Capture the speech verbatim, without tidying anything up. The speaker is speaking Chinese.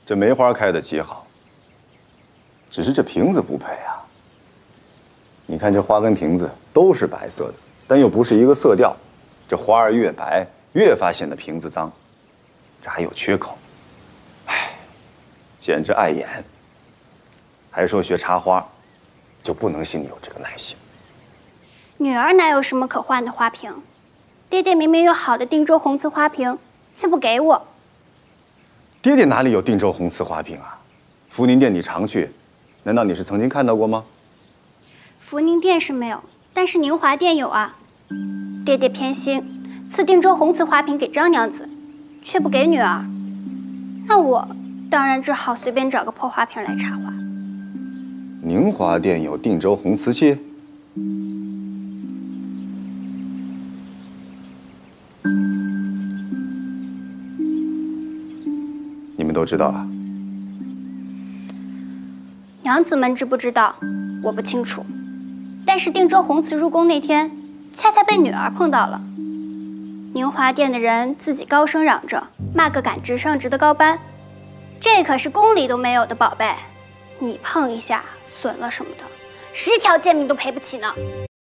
这梅花开的极好，只是这瓶子不配啊。你看这花跟瓶子都是白色的，但又不是一个色调，这花儿越白，越发显得瓶子脏，这还有缺口。唉，简直碍眼。还说学插花，就不能信你有这个耐性。 女儿哪有什么可换的花瓶？爹爹明明有好的定州红瓷花瓶，却不给我。 爹爹哪里有定州红瓷花瓶啊？福宁殿你常去，难道你是曾经看到过吗？ 福宁殿是没有，但是宁华殿有啊。爹爹偏心，赐定州红瓷花瓶给张娘子，却不给女儿。那我当然只好随便找个破花瓶来插花。 宁华殿有定州红瓷器？你们都知道啊？ 娘子们知不知道，我不清楚。但是定州红瓷入宫那天，恰恰被女儿碰到了。宁华殿的人自己高声嚷着，骂个赶直上直的高班，这可是宫里都没有的宝贝，你碰一下损了什么的，十条贱命都赔不起呢。